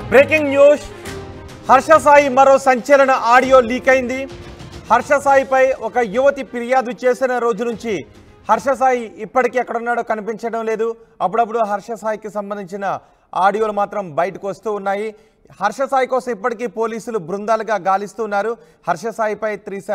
Breaking news Harsha Sai మరో సంచలన audio leak అయింది. హర్ష సాయిపై ఒక యువతి ఫిర్యాదు చేసిన రోజు నుంచి హర్ష సాయి ఇప్పటికీ ఎక్కడున్నాడో కనిపించడం లేదు. అప్పుడప్పుడు హర్ష సాయికి సంబంధించిన ఆడియోలు మాత్రం బయటకు వస్తూ ఉన్నాయి. హర్ష సాయి కోసం ఇప్పటికీ పోలీసులు బృందాలుగా గాలిస్తూ ఉన్నారు. హర్ష సాయిపై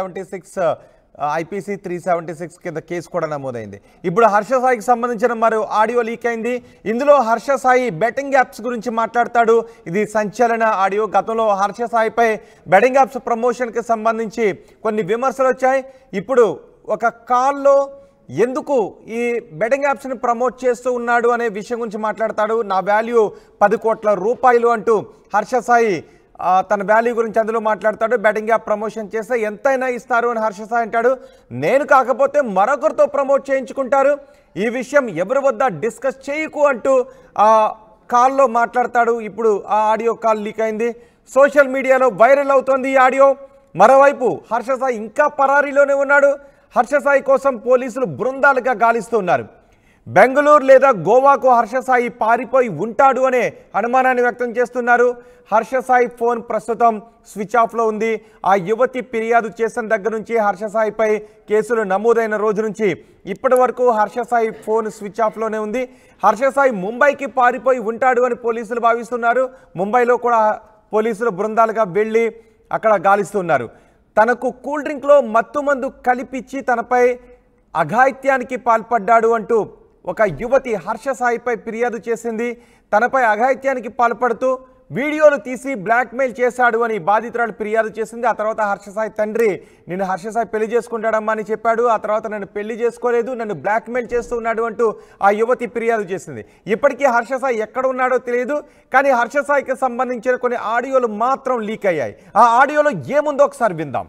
376 IPC 376 కింద కేసు కూడా నమోదైంది. ఇప్పుడు హర్ష సాయికి సంబంధించిన మరో ఆడియో లీక్ అయింది. ఇందులో హర్ష సాయి బెట్టింగ్ యాప్స్ గురించి మాట్లాడతాడు. ఇది సంచలన ఆడియో. గతంలో హర్ష సాయిపై బెట్టింగ్ యాప్స్ ప్రమోషన్కి సంబంధించి కొన్ని విమర్శలు వచ్చాయి. ఇప్పుడు ఒక కాల్లో ఎందుకు ఈ బెట్టింగ్ యాప్స్ని ప్రమోట్ చేస్తూ ఉన్నాడు అనే విషయం గురించి మాట్లాడతాడు. నా వాల్యూ 10 కోట్ల రూపాయలు అంటూ హర్ష సాయి తన వాల్యూ గురించి అందులో మాట్లాడతాడు. బెట్టింగ్ యాప్ ప్రమోషన్ చేస్తే ఎంతైనా ఇస్తారు అని హర్ష సాయి అంటాడు. నేను కాకపోతే మరొకరితో ప్రమోట్ చేయించుకుంటారు, ఈ విషయం ఎవరి వద్ద డిస్కస్ చేయకు అంటూ ఆ కాల్లో మాట్లాడతాడు. ఇప్పుడు ఆ ఆడియో కాల్ లీక్ అయింది, సోషల్ మీడియాలో వైరల్ అవుతోంది ఈ ఆడియో. మరోవైపు హర్ష సాయి ఇంకా పరారీలోనే ఉన్నాడు. హర్ష సాయి కోసం పోలీసులు బృందాలుగా గాలిస్తున్నారు. బెంగళూరు లేదా గోవాకు హర్ష సాయి పారిపోయి ఉంటాడు అనే అనుమానాన్ని వ్యక్తం చేస్తున్నారు. హర్ష సాయి ఫోన్ ప్రస్తుతం స్విచ్ ఆఫ్లో ఉంది. ఆ యువతి ఫిర్యాదు చేసిన దగ్గర నుంచి హర్ష సాయిపై కేసులు నమోదైన రోజు నుంచి ఇప్పటి వరకు హర్ష సాయి ఫోన్ స్విచ్ ఆఫ్లోనే ఉంది. హర్ష సాయి ముంబైకి పారిపోయి ఉంటాడు అని పోలీసులు భావిస్తున్నారు. ముంబైలో కూడా పోలీసులు బృందాలుగా వెళ్ళి అక్కడ గాలిస్తున్నారు. తనకు కూల్ డ్రింక్లో మత్తుమందు కలిపిచ్చి తనపై అఘాయిత్యానికి పాల్పడ్డాడు అంటూ ఒక యువతి హర్ష సాయిపై ఫిర్యాదు చేసింది. తనపై అఘాయిత్యానికి పాల్పడుతూ వీడియోలు తీసి బ్లాక్మెయిల్ చేశాడు అని బాధితురాలు ఫిర్యాదు చేసింది. ఆ తర్వాత హర్ష సాయి తండ్రి నేను హర్ష సాయి పెళ్లి చేసుకుంటాడమ్మా అని చెప్పాడు. ఆ తర్వాత నన్ను పెళ్లి చేసుకోలేదు, నన్ను బ్లాక్మెయిల్ చేస్తున్నాడు అంటూ ఆ యువతి ఫిర్యాదు చేసింది. ఇప్పటికీ హర్ష సాయి ఎక్కడ ఉన్నాడో తెలియదు, కానీ హర్ష సాయికి సంబంధించిన కొన్ని ఆడియోలు మాత్రం లీక్ అయ్యాయి. ఆ ఆడియోలో ఏముందో ఒకసారి విందాం.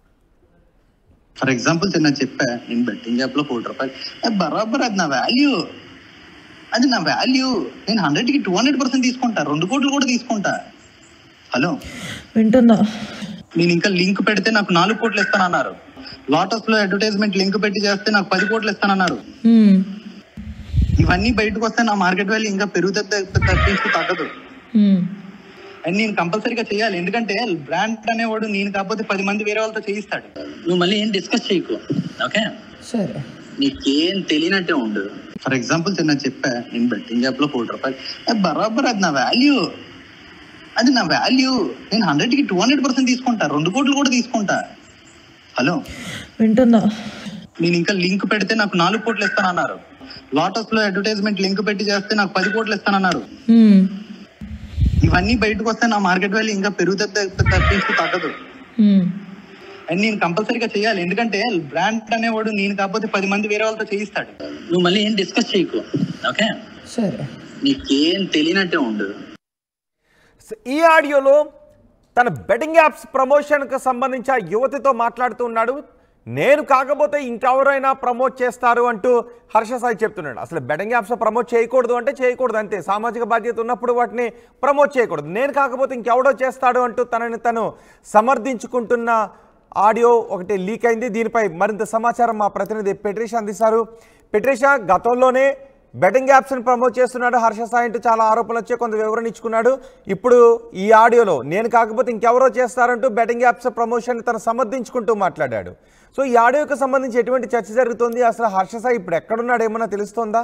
ఫర్ ఎగ్జాంపుల్ నేను చెప్పా, నేను బెట్టింగ్ యాప్ లో 1 కోటి రూపాయలు బరాబర్, అది నా వాల్యూ, అది నా వాల్యూ. నేను 100కి 200% తీసుకుంటా, 2 కోట్లు కూడా తీసుకుంటా. హలో వింటున్నా. నేను ఇంకా లింక్ పెడితే నాకు 4 కోట్లు ఇస్తానన్నారు. లోటస్ లో అడ్వర్టైజ్మెంట్ లింక్ పెట్టి చేస్తే నాకు 10 కోట్లు ఇస్తానన్నారు. ఇవన్నీ బయటకు వస్తే నా మార్కెట్ వాల్యూ ఇంకా పెరుగుతుంది, తగ్గదు. అండ్ నేను కంపల్సరీగా చేయాలి, ఎందుకంటే బ్రాండ్ అనేవాడు నేను కాకపోతే 10 మంది వేరే వాళ్ళతో చేయిస్తాడు. నువ్వు మళ్ళీ ఏం డిస్కస్ చేయకు, ఓకే? సరే, నీకేం తెలియనట్టే ఉండు. ఫర్ ఎగ్జాంపుల్ నేను చెప్పా, నేను బెట్టింగ్ యాప్ లో 1 కోటి రూపాయలు బరాబర్, అది నా వాల్యూ, అది నా వాల్యూ. నేను 100కి 200% తీసుకుంటా, 2 కోట్లు కూడా తీసుకుంటా. హలో వింటున్నా. నేను ఇంకా లింక్ పెడితే నాకు 4 కోట్లు ఇస్తానన్నారు. లోటస్ లో అడ్వర్టైజ్మెంట్ లింక్ పెట్టి చేస్తే నాకు 10 కోట్లు ఇస్తానన్నారు. ఇవన్నీ బయటకు వస్తే నా మార్కెట్ వాల్యూ ఇంకా పెరుగుతుంది, తగ్గదు. అండ్ నేను కంపల్సరీగా చేయాలి, ఎందుకంటే బ్రాండ్ అనేవాడు నేను కాకపోతే 10 మంది వేరే వాళ్ళతో చేయిస్తాడు. నువ్వు మళ్ళీ ఏం డిస్కస్ చేయకు, ఓకే? సరే, నీకేం తెలియనట్టే ఉండు. ఈ ఆడియోలో తన బెట్టింగ్ యాప్స్ ప్రమోషన్కి సంబంధించి ఆ యువతితో మాట్లాడుతూ ఉన్నాడు. నేను కాకపోతే ఇంకెవరైనా ప్రమోట్ చేస్తారు అంటూ హర్ష సాయి చెప్తున్నాడు. అసలు బెట్టింగ్ యాప్స్ ప్రమోట్ చేయకూడదు అంటే చేయకూడదు, అంతే. సామాజిక బాధ్యత ఉన్నప్పుడు వాటిని ప్రమోట్ చేయకూడదు. నేను కాకపోతే ఇంకెవడో చేస్తాడు అంటూ తనని తను సమర్థించుకుంటున్న ఆడియో ఒకటి లీక్ అయింది. దీనిపై మరింత సమాచారం మా ప్రతినిధి పెట్రిషా అందిస్తారు. పెట్రిషా, గతంలోనే బెట్టింగ్ యాప్స్ని ప్రమోట్ చేస్తున్నాడు హర్ష సాయి అంటూ చాలా ఆరోపణలు వచ్చే కొంత వివరణ ఇచ్చుకున్నాడు. ఇప్పుడు ఈ ఆడియోలో నేను కాకపోతే ఇంకెవరో చేస్తారంటూ బెట్టింగ్ యాప్స్ ప్రమోషన్ తను సమర్థించుకుంటూ మాట్లాడాడు. సో ఈ ఆడియోకి సంబంధించి ఎటువంటి చర్చ జరుగుతుంది? అసలు హర్ష సాయి ఇప్పుడు ఎక్కడున్నాడు ఏమన్నా తెలుస్తోందా?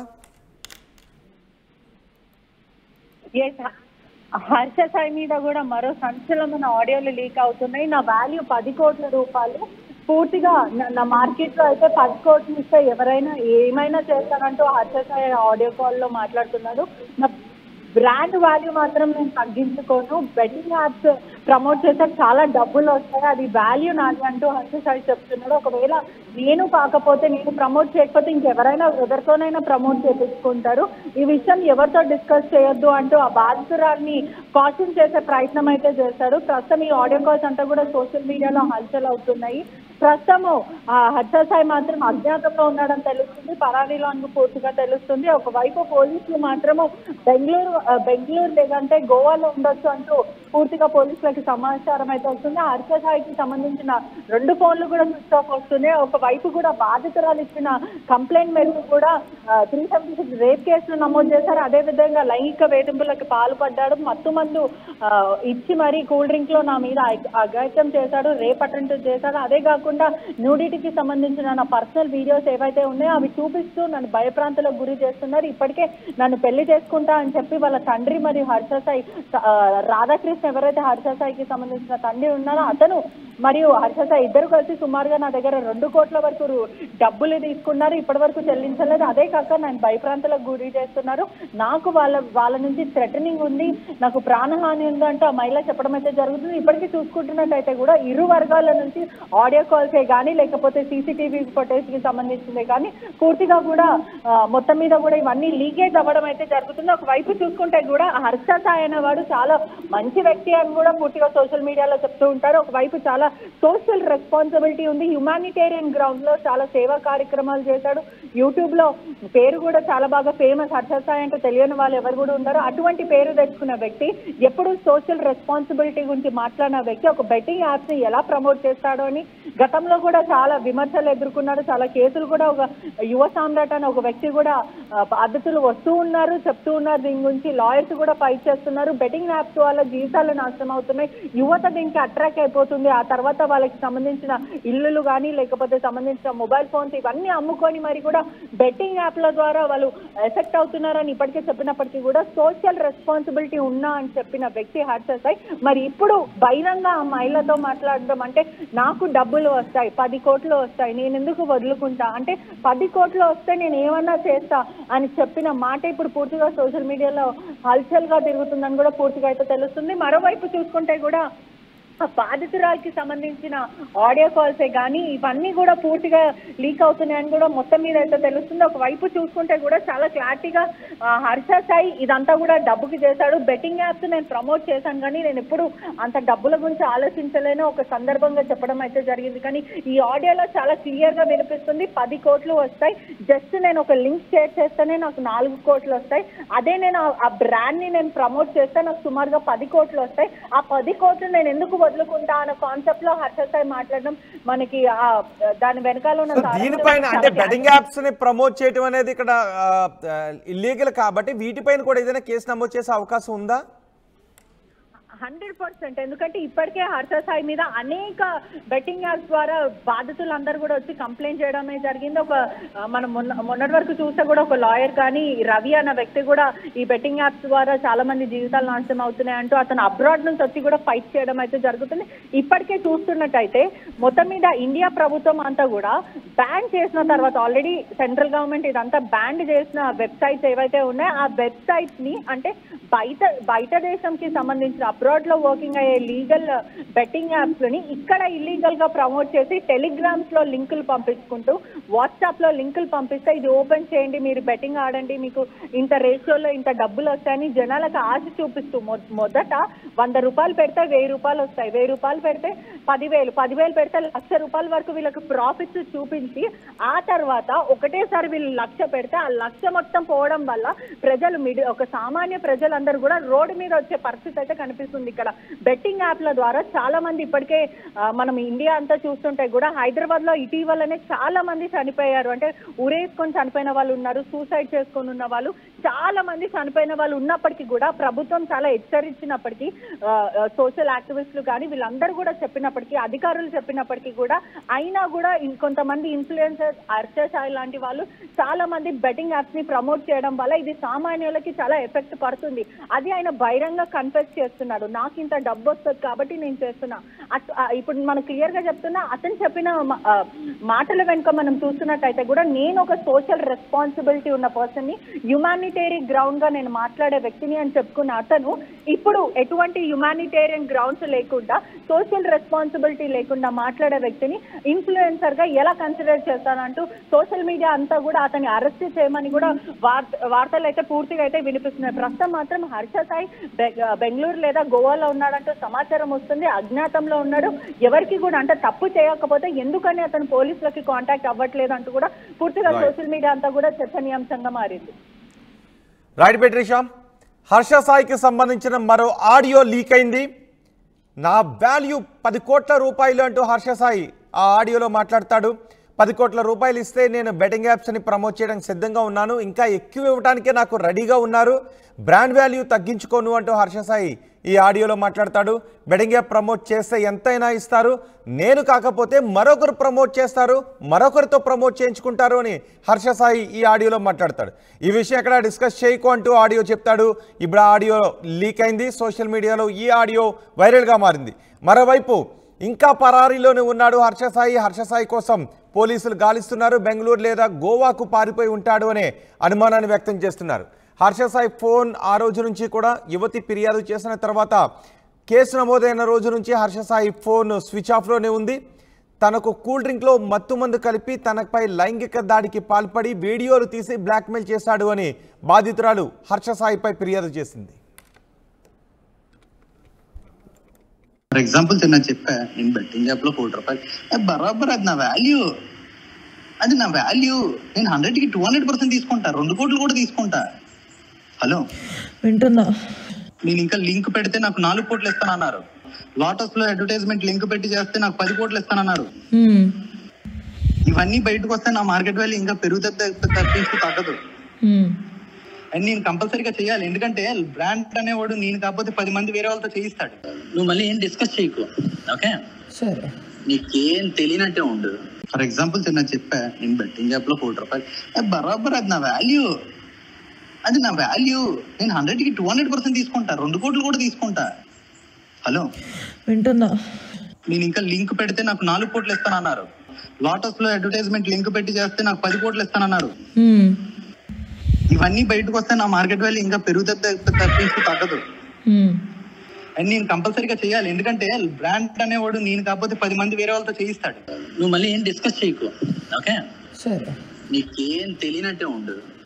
హర్ష సాయి మీద కూడా మరో సంచలనమైన ఆడియోలు లీక్ అవుతున్నాయి. నా వాల్యూ 10 కోట్ల రూపాయలు, పూర్తిగా నా మార్కెట్ లో అయితే 10 కోట్లు ఇస్తే ఎవరైనా ఏమైనా చేస్తానంటూ హర్ష సాయి ఆడియో కాల్ లో మాట్లాడుతున్నాడు. నా బ్రాండ్ వాల్యూ మాత్రం నేను తగ్గించుకోను, బెట్టింగ్ యాప్స్ ప్రమోట్ చేస్తే చాలా డబ్బులు వస్తాయి, అది వాల్యూ నాది అంటూ హర్ష సాయి చెప్తున్నాడు. ఒకవేళ నేను కాకపోతే, నేను ప్రమోట్ చేయకపోతే ఇంకెవరైనా ఎవరితోనైనా ప్రమోట్ చేయించుకుంటారు, ఈ విషయం ఎవరితో డిస్కస్ చేయొద్దు అంటూ ఆ బాధితురాల్ని కాషన్ చేసే ప్రయత్నం అయితే చేశారు. ప్రస్తుతం ఈ ఆడియో కాల్స్ అంతా కూడా సోషల్ మీడియాలో హల్చల్ అవుతున్నాయి. ప్రస్తుతము హర్ష సాయి మాత్రం అజ్ఞాతంలో ఉన్నాడని తెలుస్తుంది, పరారీలో అని పూర్తిగా తెలుస్తుంది. ఒకవైపు పోలీసులు మాత్రము బెంగళూరు లేదంటే గోవాలో ఉండొచ్చు అంటూ పూర్తిగా పోలీసులకు మనకి సమాచారం అయితే వస్తుంది. హర్ష సాయికి సంబంధించిన 2 ఫోన్లు కూడా స్విచ్ ఆఫ్ వస్తున్నాయి. ఒకవైపు కూడా బాధితురాలు ఇచ్చిన కంప్లైంట్ మేరకు కూడా 376 రేప్ కేసులు నమోదు చేశారు. అదేవిధంగా లైంగిక వేధింపులకు పాల్పడ్డాడు, మత్తు మందు ఇచ్చి మరి కూల్ డ్రింక్ లో నా మీద అఘాయిత్యం చేశాడు, రేప్ అటెంప్ట్ చేశాడు. అదే కాకుండా న్యూడిటీకి సంబంధించిన నా పర్సనల్ వీడియోస్ ఏవైతే ఉన్నాయో అవి చూపిస్తూ నన్ను భయప్రాంతాలకు గురి చేస్తున్నారు. ఇప్పటికే నన్ను పెళ్లి చేసుకుంటా అని చెప్పి వాళ్ళ తండ్రి మరియు హర్ష సాయి రాధాకృష్ణ ఎవరైతే హర్ష సాయికి సంబంధించిన తండ్రి ఉన్నారో అతను మరియు హర్ష సాయి ఇద్దరు కలిసి సుమారుగా నా దగ్గర 2 కోట్ల వరకు డబ్బులు తీసుకున్నారు. ఇప్పటి వరకు చెల్లించలేదు. అదే కాక నన్ను భయప్రాంతాలకు గురి చేస్తున్నారు. నాకు వాళ్ళ నుంచి థ్రెటనింగ్ ఉంది, నాకు ప్రాణహాని ఉంది అంటూ ఆ మహిళ చెప్పడం అయితే జరుగుతుంది. ఇప్పటికీ చూసుకుంటున్నట్టయితే కూడా ఇరు వర్గాల నుంచి ఆడియో కాల్సే కానీ లేకపోతే సీసీటీవీ ఫుటేజ్ కి సంబంధించిందే కానీ పూర్తిగా కూడా మొత్తం మీద కూడా ఇవన్నీ లీకేజ్ అవ్వడం అయితే జరుగుతుంది. ఒకవైపు చూసుకుంటే కూడా హర్ష సాయి అనేవాడు చాలా మంచి వ్యక్తి అని కూడా పూర్తిగా సోషల్ మీడియాలో చెప్తూ ఉంటారు. ఒకవైపు చాలా సోషల్ రెస్పాన్సిబిలిటీ ఉంది, హ్యుమానిటేరియన్ గ్రౌండ్ లో చాలా సేవా కార్యక్రమాలు చేశాడు. యూట్యూబ్ లో పేరు కూడా చాలా బాగా ఫేమస్. హర్ష సాయి అంటే తెలియని వాళ్ళు ఎవరు కూడా ఉన్నారు. అటువంటి పేరు తెచ్చుకున్న వ్యక్తి, ఎప్పుడు సోషల్ రెస్పాన్సిబిలిటీ గురించి మాట్లాడిన వ్యక్తి ఒక బెట్టింగ్ యాప్స్ ని ఎలా ప్రమోట్ చేస్తాడో అని గతంలో కూడా చాలా విమర్శలు ఎదుర్కొన్నారు. చాలా కేసులు కూడా ఒక యువ సామ్రాట్ అనే ఒక వ్యక్తి కూడా బాధితులు వస్తూ ఉన్నారు, చెప్తూ ఉన్నారు. దీని గురించి లాయర్స్ కూడా ఫైట్ చేస్తున్నారు. బెట్టింగ్ యాప్స్ వాళ్ళ జీవితాలు నాశనం అవుతున్నాయి, యువత దీనికి అట్రాక్ట్ అయిపోతుంది. ఆ తర్వాత వాళ్ళకి సంబంధించిన ఇల్లులు కానీ లేకపోతే సంబంధించిన మొబైల్ ఫోన్స్ ఇవన్నీ అమ్ముకొని మరి కూడా బెట్టింగ్ యాప్ల ద్వారా వాళ్ళు ఎఫెక్ట్ అవుతున్నారని ఇప్పటికే చెప్పినప్పటికీ కూడా సోషల్ రెస్పాన్సిబిలిటీ ఉన్నా అని చెప్పిన వ్యక్తి హర్ష సాయి మరి ఇప్పుడు బహిరంగ ఆ మహిళతో మాట్లాడడం అంటే నాకు డబ్బులు వస్తాయి, 10 కోట్లు వస్తాయి, నేను ఎందుకు వదులుకుంటా అంటే 10 కోట్లు వస్తే నేను ఏమన్నా చేస్తా అని చెప్పిన మాట ఇప్పుడు పూర్తిగా సోషల్ మీడియాలో హల్చల్ గా తిరుగుతుందని కూడా పూర్తిగా అయితే తెలుస్తుంది. మరోవైపు చూసుకుంటే కూడా బాధితురాలకి సంబంధించిన ఆడియో కాల్సే కానీ ఇవన్నీ కూడా పూర్తిగా లీక్ అవుతున్నాయని కూడా మొత్తం మీద అయితే తెలుస్తుంది. ఒకవైపు చూసుకుంటే కూడా చాలా క్లారిటీగా హర్ష సాయి ఇదంతా కూడా డబ్బుకి చేశాడు. బెట్టింగ్ యాప్స్ నేను ప్రమోట్ చేశాను కానీ నేను ఎప్పుడు అంత డబ్బుల గురించి ఆలోచించలేను ఒక సందర్భంగా చెప్పడం అయితే జరిగింది. కానీ ఈ ఆడియోలో చాలా క్లియర్ గా వినిపిస్తుంది 10 కోట్లు వస్తాయి, జస్ట్ నేను ఒక లింక్ షేర్ చేస్తేనే నాకు 4 కోట్లు వస్తాయి. అదే నేను ఆ బ్రాండ్ ని నేను ప్రమోట్ చేస్తే నాకు సుమారుగా 10 కోట్లు వస్తాయి. ఆ 10 కోట్లు నేను ఎందుకు వదులుకుంటా అన్న కాన్సెప్ట్ లో హర్ష సాయి మాట్లాడడం మనకి దాని వెనకాల ఉన్న దీనిపైన అంటే బెట్టింగ్ యాప్స్ ని ప్రమోట్ చేయడం అనేది ఇక్కడ ఇల్లీగల్ కాబట్టి వీటిపైన కూడా ఏదైనా కేసు నమోదు చేసే అవకాశం ఉందా? 100%. ఎందుకంటే ఇప్పటికే హర్ష సాయి మీద అనేక బెట్టింగ్ యాప్స్ ద్వారా బాధితులందరూ కూడా వచ్చి కంప్లైంట్ చేయడమే జరిగింది. ఒక మనం మొన్నటి వరకు చూస్తే కూడా ఒక లాయర్ కానీ రవి అన్న వ్యక్తి కూడా ఈ బెట్టింగ్ యాప్స్ ద్వారా చాలా మంది జీవితాలు నాశనం అవుతున్నాయి అంటూ అతను అబ్రాడ్ నుంచి వచ్చి కూడా ఫైట్ చేయడం అయితే జరుగుతుంది. ఇప్పటికే చూస్తున్నట్టయితే మొత్తం మీద ఇండియా ప్రభుత్వం అంతా కూడా బ్యాన్ చేసిన తర్వాత ఆల్రెడీ సెంట్రల్ గవర్నమెంట్ ఇదంతా బ్యాన్ చేసిన వెబ్సైట్స్ ఏవైతే ఉన్నాయో ఆ వెబ్సైట్స్ ని అంటే బయట దేశంకి సంబంధించిన అబ్రాడ్ లో వర్కింగ్ అయ్యే లీగల్ బెట్టింగ్ యాప్స్ ని ఇక్కడ ఇల్లీగల్ గా ప్రమోట్ చేసి టెలిగ్రామ్స్ లో లింకులు పంపించుకుంటూ వాట్సాప్ లో లింకులు పంపిస్తే ఇది ఓపెన్ చేయండి, మీరు బెట్టింగ్ ఆడండి, మీకు ఇంత రేషియోలో ఇంత డబ్బులు వస్తాయని జనాలకు ఆశ చూపిస్తూ మొదట 100 రూపాయలు పెడితే 1000 రూపాయలు వస్తాయి, 1000 రూపాయలు పెడితే 10,000 పెడితే 1,00,000 రూపాయల వరకు వీళ్ళకి ప్రాఫిట్స్ చూపించి ఆ తర్వాత ఒకటేసారి వీళ్ళు 1,00,000 పెడితే ఆ 1,00,000 మొత్తం పోవడం వల్ల ప్రజలు ఒక సామాన్య ప్రజలందరూ కూడా రోడ్డు మీద వచ్చే పరిస్థితి అయితే కనిపిస్తుంది. ఇక్కడ బెట్టింగ్ యాప్ల ద్వారా చాలా మంది ఇప్పటికే మనం ఇండియా అంతా చూస్తుంటే కూడా హైదరాబాద్ లో ఇటీవలనే చాలా మంది చనిపోయారు. అంటే ఊరేసుకొని చనిపోయిన వాళ్ళు ఉన్నారు, సూసైడ్ చేసుకొని ఉన్న వాళ్ళు చాలా మంది చనిపోయిన వాళ్ళు ఉన్నప్పటికీ కూడా ప్రభుత్వం చాలా హెచ్చరించినప్పటికీ సోషల్ యాక్టివిస్టులు కానీ వీళ్ళందరూ కూడా చెప్పినప్పటికీ అధికారులు చెప్పినప్పటికీ కూడా అయినా కూడా ఇంకొంతమంది ఇన్ఫ్లుయెన్సర్స్ హర్ష సాయి లాంటి వాళ్ళు చాలా మంది బెట్టింగ్ యాప్స్ ని ప్రమోట్ చేయడం వల్ల ఇది సామాన్యులకి చాలా ఎఫెక్ట్ పడుతుంది. అది ఆయన బహిరంగ కన్ఫెస్ చేస్తున్నాడు, నాకు ఇంత డబ్బు వస్తుంది కాబట్టి నేను చేస్తున్నా. ఇప్పుడు మనం క్లియర్ గా చెప్తున్నా అతను చెప్పిన మాటల వెనుక మనం చూస్తున్నట్టయితే కూడా నేను ఒక సోషల్ రెస్పాన్సిబిలిటీ ఉన్న పర్సన్ ని, హ్యుమానిటేరియన్ గ్రౌండ్ గా నేను మాట్లాడే వ్యక్తిని అని చెప్పుకున్న అతను ఇప్పుడు ఎటువంటి హ్యుమానిటేరియన్ గ్రౌండ్స్ లేకుండా సోషల్ రెస్పాన్సిబిలిటీ లేకుండా మాట్లాడే వ్యక్తిని ఇన్ఫ్లుయెన్సర్ గా ఎలా కన్సిడర్ చేస్తానంటూ సోషల్ మీడియా అంతా కూడా అతన్ని అరెస్ట్ చేయమని కూడా వార్తలు అయితే పూర్తిగా అయితే వినిపిస్తున్నాయి. ప్రస్తుతం మాత్రం హర్ష సాయి బెంగళూరు లేదా గోవాలో ఉన్నాడంటూ సమాచారం వస్తుంది. అజ్ఞాతంలో ఉన్నాడు, ఎవరికి కూడా అంటే తప్పు చేయకపోతే ఎందుకని అతను పోలీసులకి కాంటాక్ట్ అవ్వట్లేదు అంటూ కూడా పూర్తిగా సోషల్ మీడియా అంతా కూడా చర్చనీయాంశంగా మారింది. రైట్ బెట్రీషా, హర్ష సాయికి సంబంధించిన మరో ఆడియో లీక్ అయింది. నా వాల్యూ 10 కోట్ల రూపాయలు అంటూ హర్ష సాయి ఆ ఆడియోలో మాట్లాడతాడు. 10 కోట్ల రూపాయలు ఇస్తే నేను బెట్టింగ్ యాప్స్ని ప్రమోట్ చేయడానికి సిద్ధంగా ఉన్నాను, ఇంకా ఎక్కువ ఇవ్వడానికే నాకు రెడీగా ఉన్నారు, బ్రాండ్ వాల్యూ తగ్గించుకోను అంటూ హర్ష సాయి ఈ ఆడియోలో మాట్లాడతాడు. బెట్టింగ్ యాప్ ప్రమోట్ చేస్తే ఎంతైనా ఇస్తారు, నేను కాకపోతే మరొకరు ప్రమోట్ చేస్తారు, మరొకరితో ప్రమోట్ చేయించుకుంటారు అని హర్ష సాయి ఈ ఆడియోలో మాట్లాడతాడు. ఈ విషయం ఎక్కడ డిస్కస్ చేయకు అంటూ ఆడియో చెప్తాడు. ఇప్పుడు ఆ ఆడియో లీక్ అయింది, సోషల్ మీడియాలో ఈ ఆడియో వైరల్గా మారింది. మరోవైపు ఇంకా పరారీలోనే ఉన్నాడు హర్ష సాయి. హర్ష సాయి కోసం పోలీసులు గాలిస్తున్నారు. బెంగళూరు లేదా గోవాకు పారిపోయి ఉంటాడు అనే అనుమానాన్ని వ్యక్తం చేస్తున్నారు. హర్ష సాయి ఫోన్ ఆ రోజు నుంచి కూడా యువతి ఫిర్యాదు చేసిన తర్వాత కేసు నమోదైన రోజు నుంచి హర్ష సాయి ఫోన్ స్విచ్ ఆఫ్లోనే ఉంది. తనకు కూల్ డ్రింక్లో మత్తుమందు కలిపి తనపై లైంగిక దాడికి పాల్పడి వీడియోలు తీసి బ్లాక్మెయిల్ చేశాడు అని బాధితురాలు హర్ష సాయిపై ఫిర్యాదు చేసింది. ఫర్ ఎగ్జాంపుల్ చిన్న చెప్పా, నేను బెట్టింగ్ యాప్ లో ₹1 బరాబర్ అది నా వాల్యూ, అది నా వాల్యూ. నేను 100కి 200% తీసుకుంటా, 2 కోట్లు కూడా తీసుకుంటా. హలో, వింటున్నా. నేను ఇంకా లింక్ పెడితే నాకు 4 కోట్లు ఇస్తానన్నారు. లోటస్ లో అడ్వర్టైజ్మెంట్ లింక్ పెట్టి చేస్తే నాకు 10 కోట్లు ఇస్తానన్నారు. ఇవన్నీ బయటకు వస్తే నా మార్కెట్ వాల్యూ ఇంకా పెరుగుతుంది తప్పించి తగ్గదు. అండ్ నేను కంపల్సరీగా చేయాలి, ఎందుకంటే బ్రాండ్ అనేవాడు నేను కాకపోతే 10 మంది వేరే వాళ్ళతో చేయిస్తాడు. నువ్వు మళ్ళీ ఏం డిస్కస్ చేయకు, ఓకే? సరే. నీకేం తెలియనట్టే ఉండు. ఫర్ ఎగ్జాంపుల్ చిన్న చెప్పా, నేను బెట్టింగ్ యాప్ లో ₹1 బరాబర్ అది నా వాల్యూ, అది నా వాల్యూ. నేను 100కి 200% తీసుకుంటా, 2 కోట్లు కూడా తీసుకుంటా. హలో, వింటున్నా. నేను ఇంకా లింక్ పెడితే నాకు 4 కోట్లు ఇస్తానన్నారు. లోటస్ లో అడ్వర్టైజ్మెంట్ లింక్ పెట్టి చేస్తే నాకు 10 కోట్లు ఇస్తానన్నారు. ఇవన్నీ బయటకు వస్తే నా మార్కెట్ వాల్యూ ఇంకా పెరుగుతుంది తప్పించి తగ్గదు. అండ్ నేను కంపల్సరీగా చేయాలి, ఎందుకంటే బ్రాండ్ అనేవాడు నేను కాకపోతే 10 మంది వేరే వాళ్ళతో చేయిస్తాడు. నువ్వు మళ్ళీ ఏం డిస్కస్ చేయకు, ఓకే? సరే. నీకేం తెలియనట్టే ఉండు.